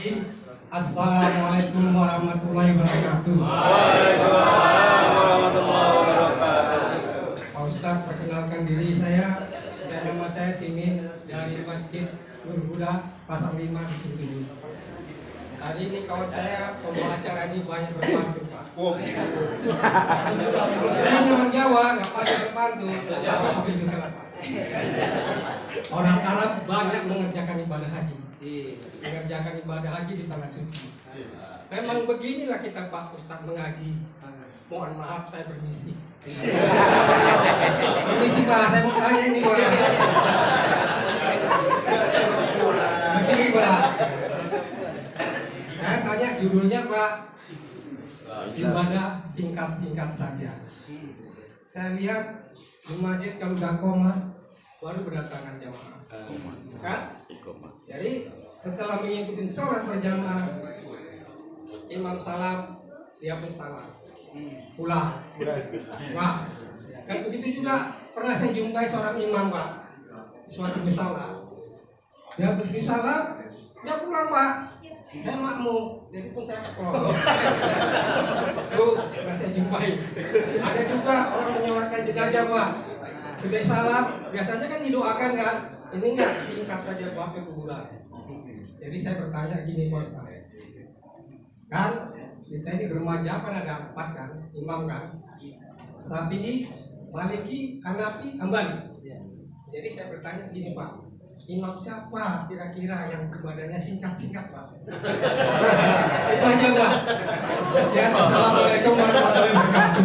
Bismillahirrahmanirrahim. Assalamualaikum warahmatullahi wabarakatuh. Waalaikumsalam warahmatullahi wabarakatuh. Pak Ustadz, perkenalkan diri saya nama saya Simin dari Masjid Nurhuda Pasar 5 di Hari ini kawan saya pembaca ini banyak berbantu, Pak. Saya orang Jawa nggak pakai berbantu, tapi juga lah, Pak. Orang Arab banyak mengerjakan ibadah haji, mengerjakan ibadah haji di tanah suci. Memang beginilah kita, Pak Ustadz, mengaji. Mohon maaf saya permisi. Permisi, Pak, saya mau tanya ini, Pak. Begini, Pak. Saya tanya judulnya, Pak. Ibadah singkat-singkat saja. Saya lihat di masjid kalau udah koma baru berdatangan jamaah. Kan? Jadi setelah mengikuti sholat berjamaah, imam salam, dia pun salam. Pulang. Wah, kan begitu juga pernah saya jumpai seorang imam, Pak, suatu misalnya. Dia beri salam, dia pulang, Pak. Saya makmum, jadi pun saya kekelompok. Tuh, pernah saya jumpai. Ada juga orang menyolatkan jenazah, Pak. Sudah salam, biasanya kan didoakan kan. Ini enggak singkat saja Pak ke kuburan. Jadi saya bertanya gini, Pak. Kan kita ini remaja kan ada 4 kan, imam kan. Syafi'i, Maliki, Hanafi, Hambali. Jadi saya bertanya gini, Pak. Imam siapa kira-kira yang ibadahnya singkat-singkat, Pak? Itu aja, Pak. Ya, assalamualaikum warahmatullahi wabarakatuh.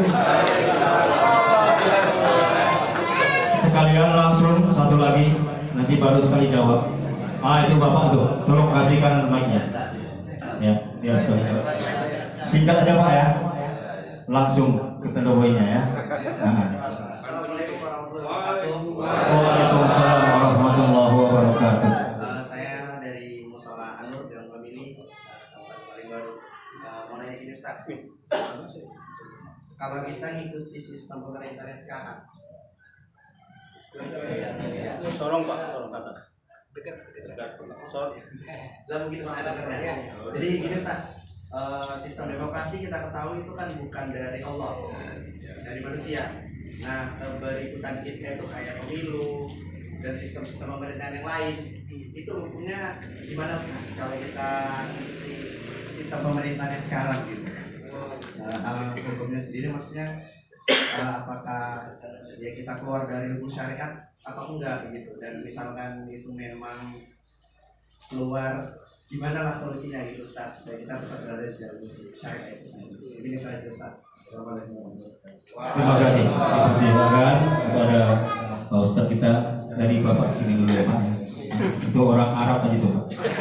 Sekalian langsung satu lagi, nanti baru sekali jawab. Itu Bapak tuh, tolong kasihkan mic-nya. Ya, dia sekali jawab. Singkat aja Pak ya. Langsung ke poinnya ya. Assalamualaikum warahmatullahi wabarakatuh. Waalaikumsalam warahmatullahi wabarakatuh. Saya dari Musola Anur Gang Pemilih, Kabupaten paling baru. Mau nanya gini Ustaz. Kalau kita ngikuti sistem pemerintahan sekarang, sorong Pak, sorong ke atas. Dekat. Sorry. Lah mungkin ada ya. Jadi gini Ustaz. Sistem demokrasi kita ketahui itu kan bukan dari Allah, dari manusia. Nah, berikutan kita itu kayak pemilu dan sistem-sistem pemerintahan yang lain. Itu hukumnya gimana Ustaz? Kalau kita sistem pemerintahan yang sekarang gitu. Kalau hukumnya sendiri maksudnya apakah ya kita keluar dari hukum syariat atau enggak gitu, dan misalkan itu memang keluar, gimana lah solusinya gitu Ustaz supaya kita tetap berada di jalur syariat itu. Ini saja Ustaz. Assalamualaikum warahmatullahi wabarakatuh. Terima kasih. Dipersilakan kepada Pak Ustadz kita dari Bapak sini dulu ya Pak. Itu orang Arab tadi tuh Pak.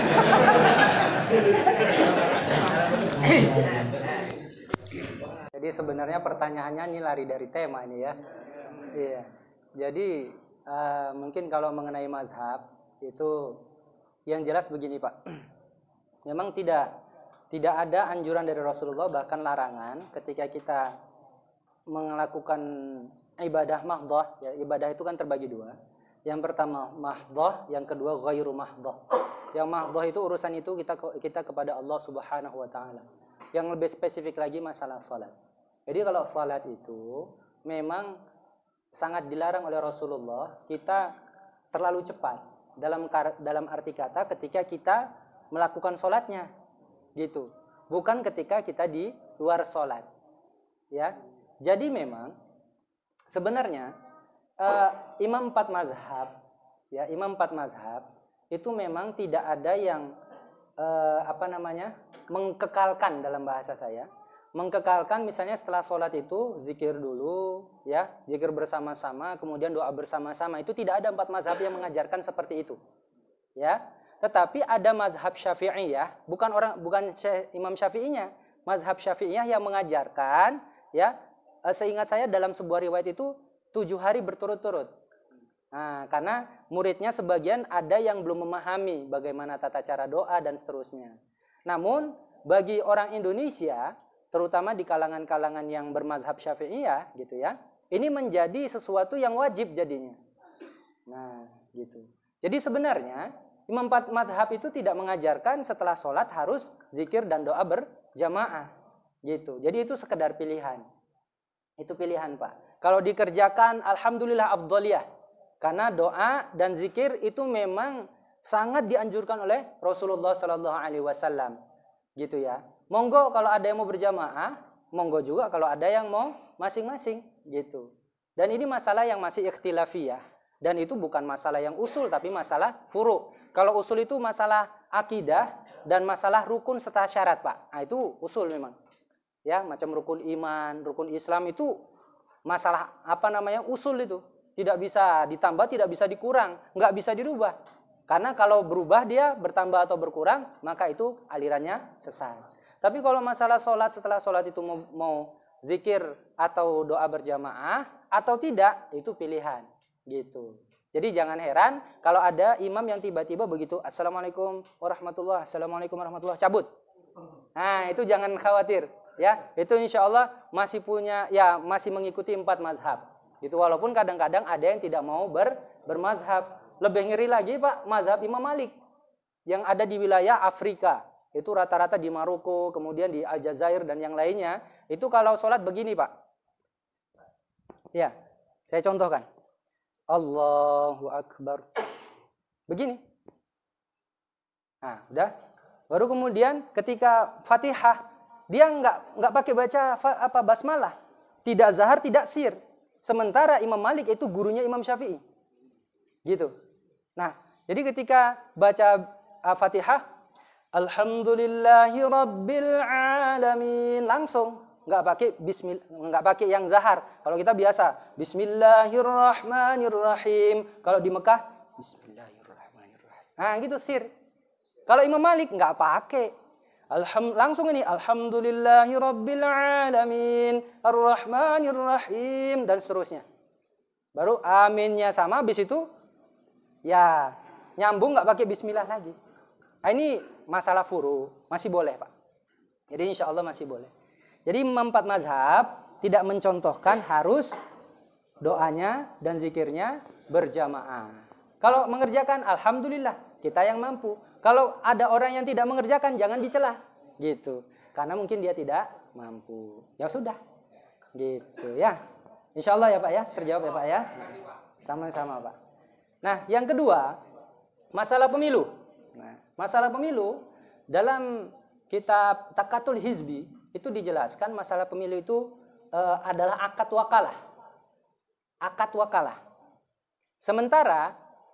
Jadi sebenarnya pertanyaannya ini lari dari tema ini ya. Iya. Jadi mungkin kalau mengenai mazhab itu yang jelas begini Pak. Memang tidak ada anjuran dari Rasulullah, bahkan larangan ketika kita melakukan ibadah mahdhah. Ya, ibadah itu kan terbagi 2. Yang pertama mahdhah, yang kedua ghairu mahdhah. Yang mahdhah itu urusan itu kita kepada Allah Subhanahu wa taala. Yang lebih spesifik lagi masalah salat. Jadi kalau salat itu memang sangat dilarang oleh Rasulullah kita terlalu cepat dalam arti kata ketika kita melakukan salatnya gitu. Bukan ketika kita di luar salat. Ya. Jadi memang sebenarnya imam 4 mazhab itu memang tidak ada yang mengkekalkan dalam bahasa saya. Mengkekalkan misalnya setelah sholat itu zikir dulu, ya, zikir bersama-sama, kemudian doa bersama-sama. Itu tidak ada 4 mazhab yang mengajarkan seperti itu, ya. Tetapi ada mazhab Syafi'iyah, bukan Imam Syafi'inya, mazhab Syafi'iyah yang mengajarkan, ya. Seingat saya dalam sebuah riwayat itu 7 hari berturut-turut. Nah, karena muridnya sebagian ada yang belum memahami bagaimana tata cara doa dan seterusnya. Namun bagi orang Indonesia, terutama di kalangan-kalangan yang bermazhab Syafi'iyah gitu ya, ini menjadi sesuatu yang wajib jadinya. Nah, gitu. Jadi sebenarnya Imam 4 mazhab itu tidak mengajarkan setelah sholat harus zikir dan doa berjamaah. Gitu. Jadi itu sekedar pilihan. Itu pilihan, Pak. Kalau dikerjakan, alhamdulillah afdoliyah. Karena doa dan zikir itu memang sangat dianjurkan oleh Rasulullah Sallallahu Alaihi Wasallam. Gitu ya. Monggo kalau ada yang mau berjamaah, monggo juga kalau ada yang mau masing-masing. Gitu. Dan ini masalah yang masih ikhtilafiyah. Dan itu bukan masalah yang usul, tapi masalah furu'. Kalau usul itu masalah akidah dan masalah rukun serta syarat, Pak. Nah, itu usul memang. Ya, macam rukun iman, rukun Islam itu masalah usul itu. Tidak bisa ditambah, tidak bisa dikurang, nggak bisa dirubah. Karena kalau berubah dia bertambah atau berkurang, maka itu alirannya sesat. Tapi kalau masalah sholat, setelah sholat itu mau zikir atau doa berjamaah atau tidak, itu pilihan. Gitu. Jadi jangan heran kalau ada imam yang tiba-tiba begitu, Assalamualaikum warahmatullahi wabarakatuh, Assalamualaikum warahmatullahi wabarakatuh, cabut. Nah, itu jangan khawatir. Ya, itu insya Allah masih mengikuti 4 mazhab. Itu walaupun kadang-kadang ada yang tidak mau bermazhab. Lebih ngeri lagi, Pak, mazhab Imam Malik yang ada di wilayah Afrika. Itu rata-rata di Maroko, kemudian di Aljazair dan yang lainnya. Itu kalau sholat begini, Pak. Ya, saya contohkan. Allahu Akbar. Begini. Nah, udah. Baru kemudian ketika Fatihah, dia nggak pakai baca basmalah. Tidak zahar, tidak sir. Sementara Imam Malik itu gurunya Imam Syafi'i. Gitu. Nah, jadi ketika baca Fatihah, Alhamdulillahi Rabbil Alamin, langsung nggak pakai yang zahar. Kalau kita biasa Bismillahirrahmanirrahim. Kalau di Mekah Bismillahirrahmanirrahim. Nah, gitu sir. Kalau Imam Malik nggak pakai. Langsung ini Alhamdulillahi Rabbil Alamin Ar-Rahmanirrahim dan seterusnya. Baru aminnya sama, habis itu ya nyambung nggak pakai bismillah lagi. Nah, ini masalah furu, masih boleh, Pak. Jadi insya Allah masih boleh. Jadi 4 mazhab tidak mencontohkan harus doanya dan zikirnya berjamaah. Kalau mengerjakan, alhamdulillah kita yang mampu. Kalau ada orang yang tidak mengerjakan, jangan dicela, gitu. Karena mungkin dia tidak mampu. Ya sudah, gitu ya. Insya Allah ya Pak ya, terjawab ya Pak ya. Sama-sama Pak. Nah, yang kedua, masalah pemilu. Nah, masalah pemilu dalam kitab Takatul Hizbi itu dijelaskan masalah pemilu itu adalah akad wakalah. Akad wakalah. Sementara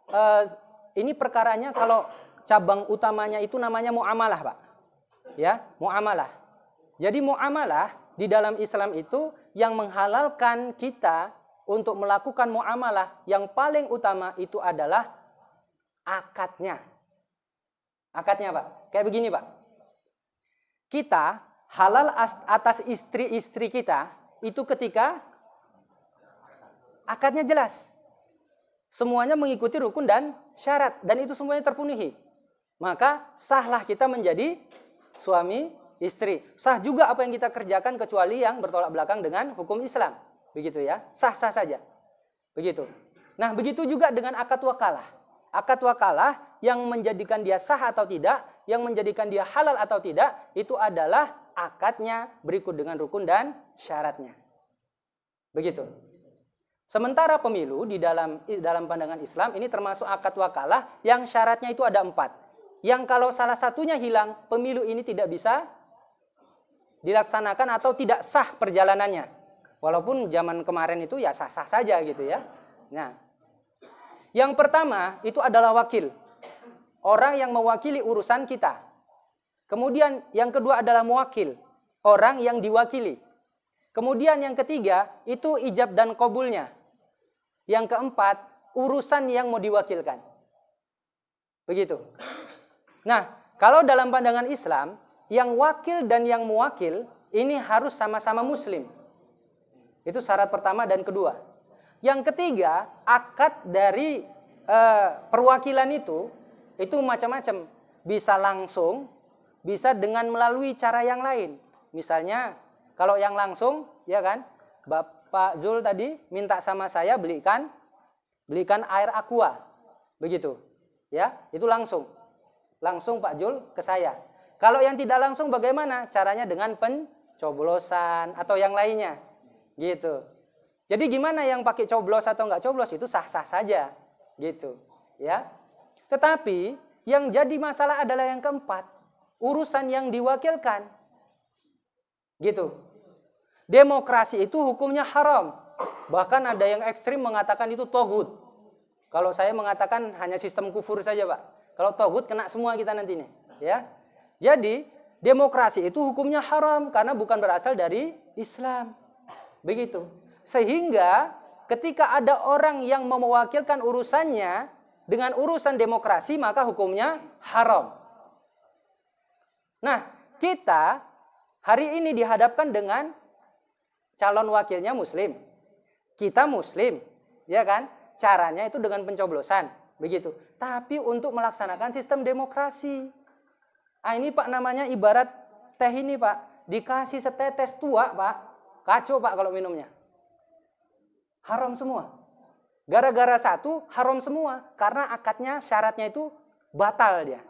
ini perkaranya kalau cabang utamanya itu namanya muamalah, Pak. Ya, muamalah. Jadi muamalah di dalam Islam itu yang menghalalkan kita untuk melakukan muamalah yang paling utama itu adalah akadnya. Akadnya, Pak. Kayak begini, Pak. Kita halal atas istri-istri kita itu ketika akadnya jelas. Semuanya mengikuti rukun dan syarat dan itu semuanya terpenuhi. Maka sahlah kita menjadi suami istri. Sah juga apa yang kita kerjakan kecuali yang bertolak belakang dengan hukum Islam. Begitu ya. Sah-sah saja. Begitu. Nah, begitu juga dengan akad wakalah. Akad wakalah yang menjadikan dia sah atau tidak, yang menjadikan dia halal atau tidak, itu adalah akadnya berikut dengan rukun dan syaratnya. Begitu. Sementara pemilu di dalam pandangan Islam ini termasuk akad wakalah yang syaratnya itu ada 4. Yang kalau salah satunya hilang, pemilu ini tidak bisa dilaksanakan atau tidak sah perjalanannya. Walaupun zaman kemarin itu ya sah-sah saja gitu ya. Nah, yang pertama itu adalah wakil. Orang yang mewakili urusan kita. Kemudian yang kedua adalah muwakil. Orang yang diwakili. Kemudian yang ketiga itu ijab dan qabulnya. Yang keempat, urusan yang mau diwakilkan. Begitu. Nah, kalau dalam pandangan Islam, yang wakil dan yang muwakil ini harus sama-sama muslim. Itu syarat pertama dan kedua. Yang ketiga, akad dari perwakilan itu macam-macam. Bisa langsung, bisa dengan melalui cara yang lain. Misalnya, kalau yang langsung, ya kan, Bapak Zul tadi minta sama saya belikan air aqua. Begitu. Ya, itu langsung. Langsung Pak Jul ke saya. Kalau yang tidak langsung bagaimana? Caranya dengan pencoblosan atau yang lainnya. Gitu. Jadi gimana yang pakai coblos atau enggak coblos itu sah-sah saja. Gitu. Ya. Tetapi yang jadi masalah adalah yang keempat. Urusan yang diwakilkan. Gitu. Demokrasi itu hukumnya haram. Bahkan ada yang ekstrim mengatakan itu togut. Kalau saya mengatakan hanya sistem kufur saja, Pak. Kalau togut kena semua kita nanti nih. Ya. Jadi, demokrasi itu hukumnya haram karena bukan berasal dari Islam. Begitu. Sehingga ketika ada orang yang mewakilkan urusannya dengan urusan demokrasi, maka hukumnya haram. Nah, kita hari ini dihadapkan dengan calon wakilnya muslim. Kita muslim, ya kan? Caranya itu dengan pencoblosan, begitu. Tapi untuk melaksanakan sistem demokrasi. Ah, ini Pak namanya ibarat teh ini Pak, dikasih setetes tua Pak, kacau Pak kalau minumnya. Haram semua. Gara-gara satu haram semua, karena akadnya syaratnya itu batal dia.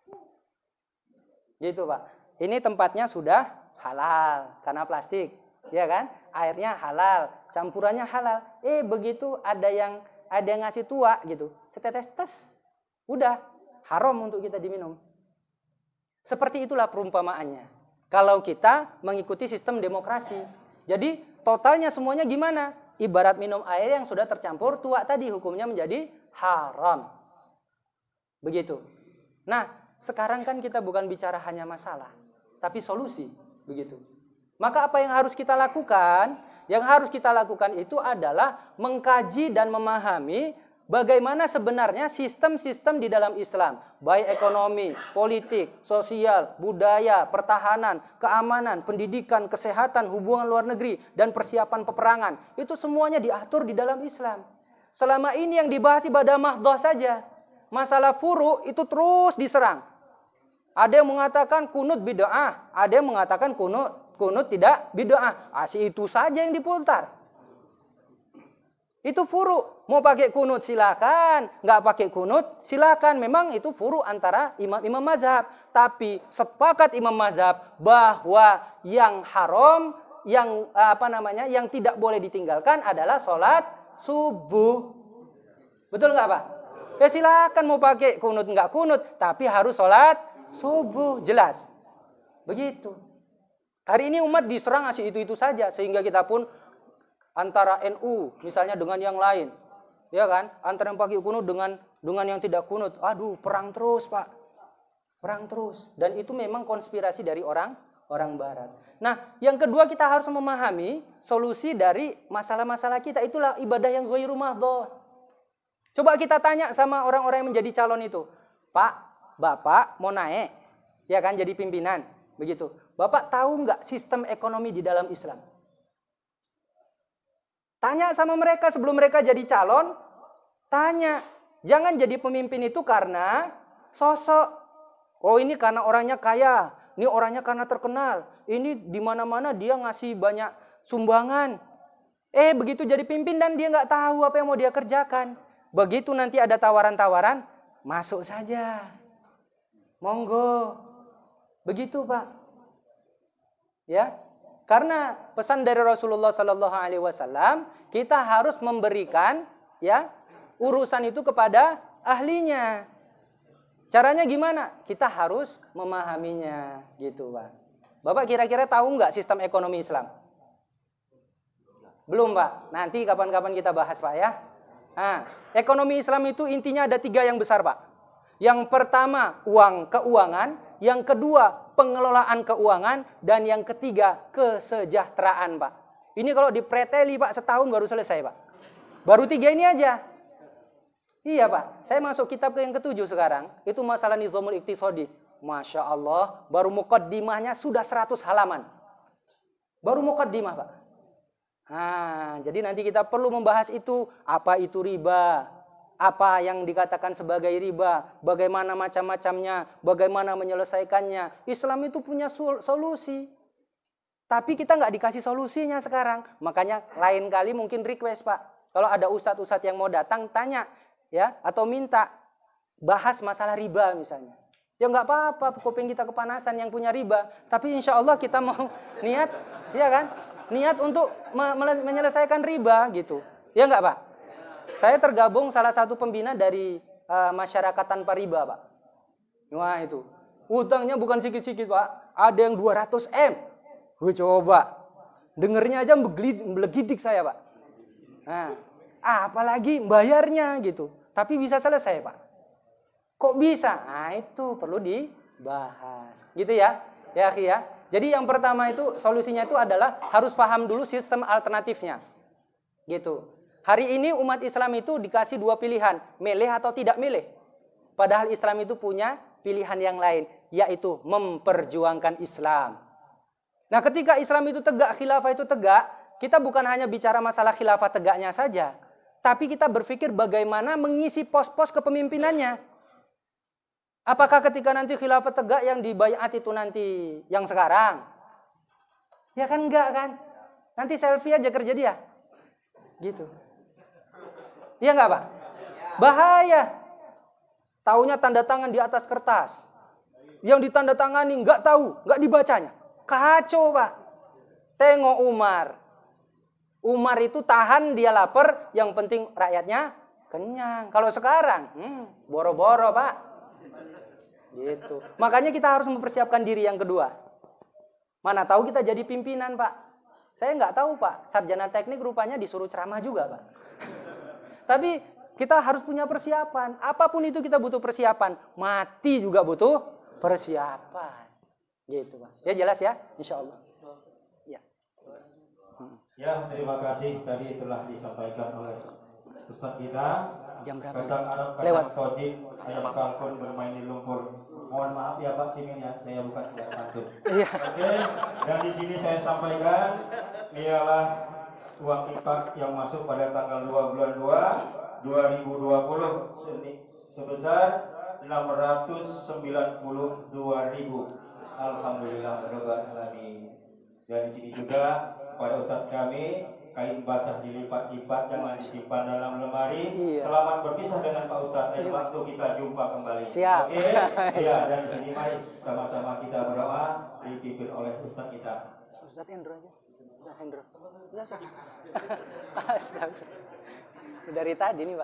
Gitu Pak. Ini tempatnya sudah halal karena plastik, ya kan? Airnya halal, campurannya halal. Begitu ada yang ngasih tua gitu, setetes tes, udah haram untuk kita diminum. Seperti itulah perumpamaannya. Kalau kita mengikuti sistem demokrasi. Jadi totalnya semuanya gimana? Ibarat minum air yang sudah tercampur tua tadi, hukumnya menjadi haram. Begitu. Nah, sekarang kan kita bukan bicara hanya masalah, tapi solusi. Begitu. Maka apa yang harus kita lakukan? Yang harus kita lakukan itu adalah mengkaji dan memahami bagaimana sebenarnya sistem-sistem di dalam Islam, baik ekonomi, politik, sosial, budaya, pertahanan, keamanan, pendidikan, kesehatan, hubungan luar negeri, dan persiapan peperangan. Itu semuanya diatur di dalam Islam. Selama ini yang dibahas ibadah mahdoh saja. Masalah furu itu terus diserang. Ada yang mengatakan kunut bid'ah, ada yang mengatakan kunut tidak bid'ah. Itu saja yang diputar. Itu furu. Mau pakai kunut silakan, nggak pakai kunut silakan. Memang itu furu antara imam-imam mazhab. Tapi sepakat imam mazhab bahwa yang haram, yang tidak boleh ditinggalkan adalah sholat subuh. Betul nggak Pak? Ya silakan mau pakai kunut nggak kunut, tapi harus sholat subuh, jelas. Begitu. Hari ini umat diserang asih itu saja, sehingga kita pun antara NU misalnya dengan yang lain, ya kan? Antara yang pakai kunut dengan yang tidak kunut. Aduh, perang terus, Pak. Perang terus. Dan itu memang konspirasi dari orang barat. Nah, yang kedua kita harus memahami solusi dari masalah-masalah kita. Itulah ibadah yang ghairu mahdhah. Coba kita tanya sama orang-orang yang menjadi calon itu. Pak, Bapak mau naik, ya kan, jadi pimpinan, begitu. Bapak tahu nggak sistem ekonomi di dalam Islam? Tanya sama mereka sebelum mereka jadi calon, tanya. Jangan jadi pemimpin itu karena sosok. Oh ini karena orangnya kaya, ini orangnya karena terkenal, ini di mana-mana dia ngasih banyak sumbangan. Begitu jadi pimpin dan dia nggak tahu apa yang mau dia kerjakan. Begitu nanti ada tawaran-tawaran, masuk saja. Monggo. Begitu Pak. Ya. Karena pesan dari Rasulullah Sallallahu Alaihi Wasallam, kita harus memberikan ya urusan itu kepada ahlinya. Caranya gimana? Kita harus memahaminya, gitu Pak. Bapak kira-kira tahu nggak sistem ekonomi Islam? Belum Pak. Nanti kapan-kapan kita bahas Pak ya. Nah, ekonomi Islam itu intinya ada 3 yang besar Pak. Yang pertama keuangan, yang kedua pengelolaan keuangan, dan yang ketiga kesejahteraan Pak. Ini kalau dipreteli Pak setahun baru selesai Pak. Baru 3 ini aja. Iya Pak, saya masuk kitab yang ke-7 sekarang. Itu masalah nizamul iqtisadi. Masya Allah, baru muqaddimahnya sudah 100 halaman. Baru muqaddimah Pak. Nah, jadi nanti kita perlu membahas itu. Apa itu riba? Apa yang dikatakan sebagai riba? Bagaimana macam-macamnya? Bagaimana menyelesaikannya? Islam itu punya solusi. Tapi kita nggak dikasih solusinya sekarang. Makanya lain kali mungkin request Pak. Kalau ada ustadz-ustadz yang mau datang, tanya. Ya, atau minta bahas masalah riba misalnya. Ya nggak apa-apa, kuping kita kepanasan yang punya riba. Tapi insya Allah kita mau niat, ya kan? Niat untuk menyelesaikan riba gitu. Ya nggak Pak? Saya tergabung salah satu pembina dari masyarakat tanpa riba Pak. Wah itu. Utangnya bukan sedikit-sedikit Pak. Ada yang 200 M. Gue coba. Dengernya aja melegidik saya Pak. Nah, apalagi bayarnya gitu. Tapi bisa selesai Pak. Kok bisa? Nah itu perlu dibahas. Gitu ya. Ya akhi ya. Jadi yang pertama itu solusinya itu adalah harus paham dulu sistem alternatifnya. Gitu. Hari ini umat Islam itu dikasih dua pilihan. Milih atau tidak milih. Padahal Islam itu punya pilihan yang lain. Yaitu memperjuangkan Islam. Nah ketika Islam itu tegak, khilafah itu tegak. Kita bukan hanya bicara masalah khilafah tegaknya saja. Tapi kita berpikir bagaimana mengisi pos-pos kepemimpinannya. Apakah ketika nanti khilafah tegak yang dibaiat itu nanti yang sekarang? Ya kan enggak kan? Nanti selfie aja kerja dia. Gitu. Iya enggak Pak? Bahaya. Taunya tanda tangan di atas kertas. Yang ditandatangani enggak tahu, enggak dibacanya. Kacau Pak. Tengok Umar. Umar itu tahan dia lapar, yang penting rakyatnya kenyang. Kalau sekarang, boro-boro Pak. Gitu. Makanya kita harus mempersiapkan diri yang kedua. Mana tahu kita jadi pimpinan Pak. Saya nggak tahu Pak. Sarjana teknik rupanya disuruh ceramah juga Pak. Tapi kita harus punya persiapan. Apapun itu kita butuh persiapan. Mati juga butuh persiapan. Gitu Pak. Ya jelas ya, insya Allah. Ya. Ya, terima kasih tadi telah disampaikan oleh Ustaz kita. Jam berapa? Kacang Arab, Lewat. kacang todik, ayam kalkun bermain di lumpur. Mohon maaf ya Pak Simin ya, saya bukan tidak pantun. Iya. Oke, dan di sini saya sampaikan ialah uang infak yang masuk pada tanggal 2 bulan 2 2020 sebesar 692.000. Alhamdulillah rabbil alamin. Dan di sini juga pada Ustaz kami kain basah dilipat-lipat dan disimpan dalam lemari. Iya. Selamat berpisah dengan Pak Ustadz. Lain waktu kita jumpa kembali. Siap. Oke. Iya, dan di sini mari sama-sama kita berdoa dipimpin oleh Ustadz kita. Ustadz Hendro aja. Ustadz Hendro. Astaga. Dari tadi nih Pak.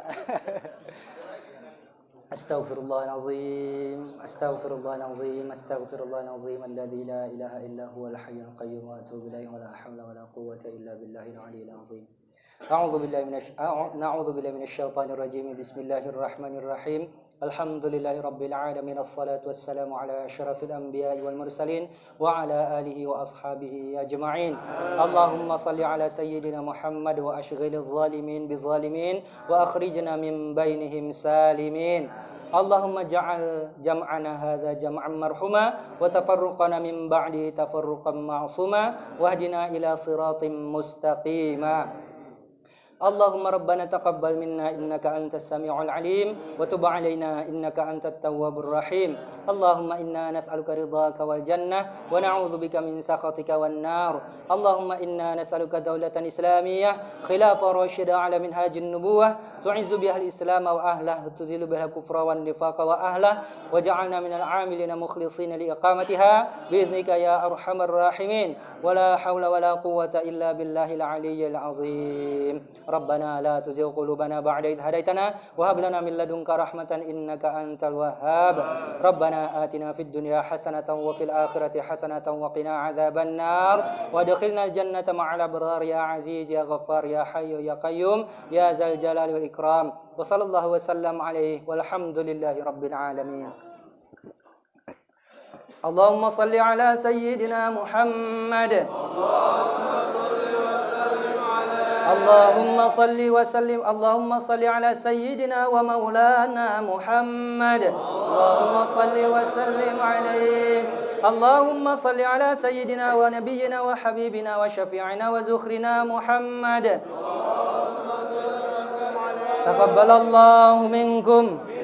Astaghfirullahalazim, astaghfirullahalazim, astaghfirullahalazim alladzi la ilaha illa huwal hayyul qayyum wa atubu ilaihi wa la haula wa la quwwata illa billahil aliyyil azim. A'udzu billahi minasy syaithanir rajim. Bismillahirrahmanirrahim. Alhamdulillahi rabbil alamin. Assalatu wassalamu ala asyrafil anbiya'i wal mursalin wa ala alihi wa ashabihi ajma'in. Allahumma salli ala sayyidina Muhammad wa ashghilil zalimin bizalimin wa akhrijna min bainihim salimin. Allahumma ja'al jam'ana hadza jam'an marhuma wa tafarruqana min ba'di tafarruqan ma'suma wahdina ila siratim mustaqima. اللهم ربنا تقبل منا إنك أنت السميع العليم وتب علينا إنك أنت التواب الرحيم اللهم إنا نسألك رضاك والجنة ونعوذ بك من سخطك والنار اللهم إنا نسألك دولة إسلامية خلاف راشدة على منهاج النبوة تعز بها الإسلام وأهله وتذل بها الكفر والنفاق وأهله وجعلنا من العاملين مخلصين لإقامتها بإذنك يا أرحم الراحمين ولا حول ولا قوة إلا بالله العلي العظيم ربنا لا تزغ قلوبنا بعد إذ هديتنا وهب لنا من لدنك رحمة إنك أنت الوهاب ربنا آتنا في الدنيا حسنة وفي الآخرة حسنة وقنا عذاب النار وادخلنا الجنة مع الأبرار يا عزيز يا غفار يا حي يا قيوم يا ذا الجلال والإكرام وصلى الله وسلم عليه والحمد لله رب العالمين اللهم صل على سيدنا محمد اللهم صل وسلم اللهم صل على سيدنا ومولانا محمد اللهم صل وسلم عليه اللهم صل على سيدنا ونبينا وحبيبنا وشفيعنا وزخرنا محمد تقبل الله منكم